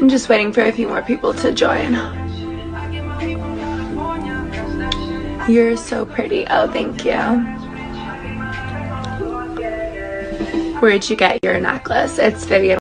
I'm just waiting for a few more people to join. You're so pretty. Oh, thank you. Where'd you get your necklace? It's Vivian.